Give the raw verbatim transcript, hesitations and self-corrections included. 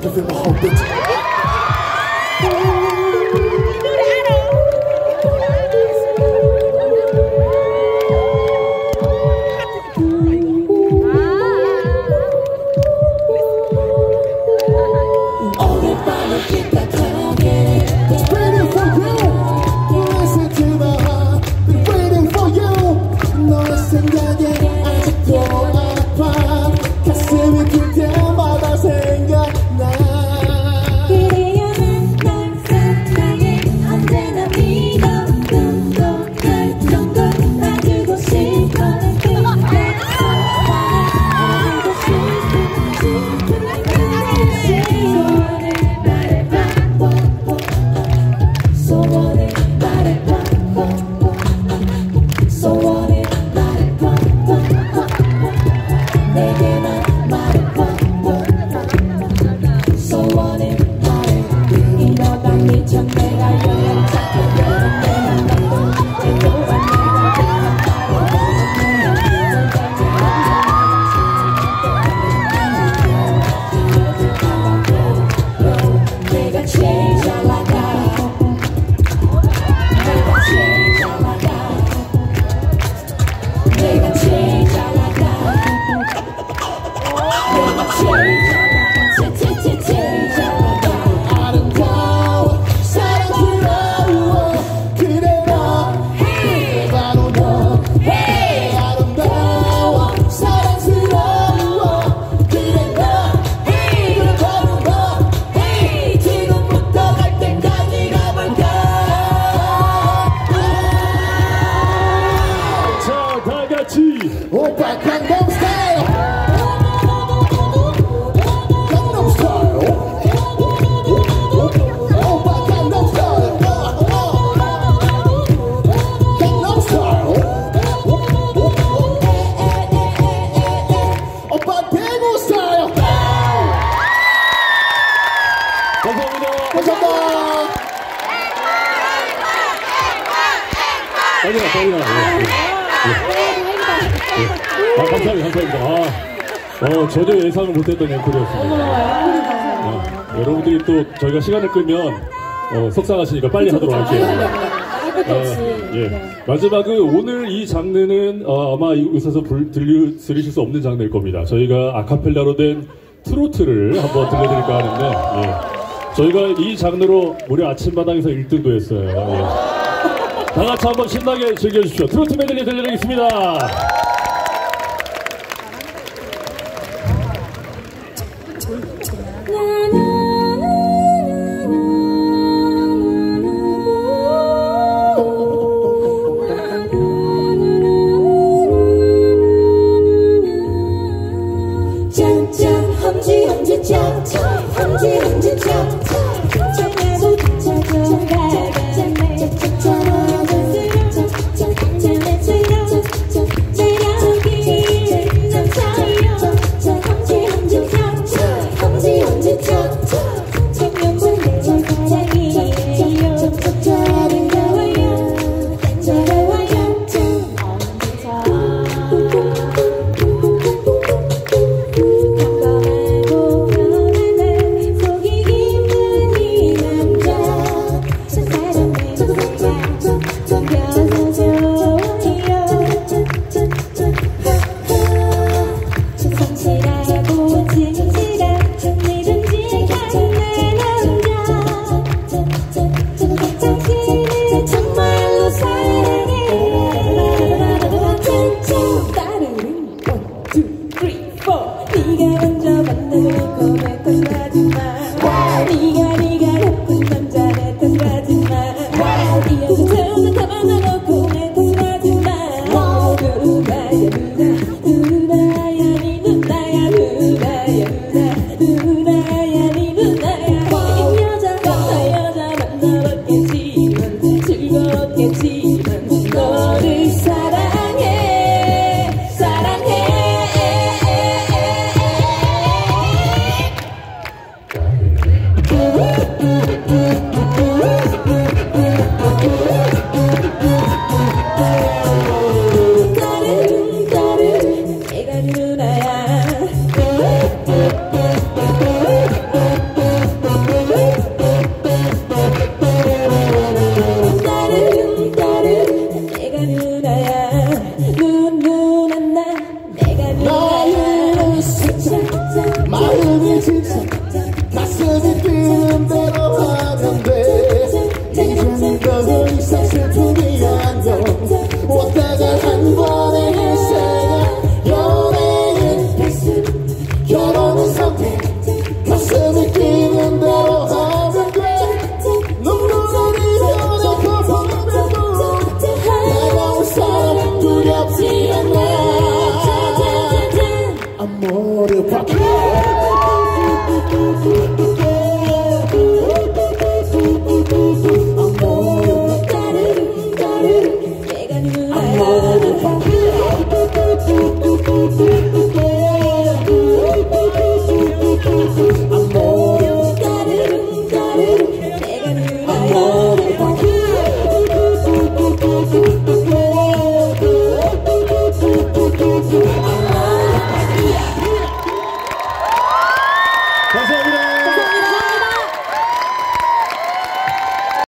can feel my heartbeat. 오빠 강남 스타일 강남 스타일 오빠 강남 스타일 강남 스타일 오빠 대구 스타일 감사합니다. 감사합니다. 빨리 가 빨리 가. 아, 감사합니다, 감사합니다. 아, 어, 전혀 예상을 못했던 앵콜이었습니다. 아, 여러분들이 또 저희가 시간을 끌면 어, 속상하시니까 빨리 하도록 할게요. 아, 예. 마지막은 오늘 이 장르는 어, 아마 이곳에서 불, 들리, 들으실 수 없는 장르일 겁니다. 저희가 아카펠라로 된 트로트를 한번 들려드릴까 하는데, 예. 저희가 이 장르로 무려 아침마당에서 일 등도 했어요. 예. 다 같이 한번 신나게 즐겨주십시오. 트로트 메들리 들려드리겠습니다. 짠짠 험지 험지 짠짠 험지 험지 짠짠 내가 누나야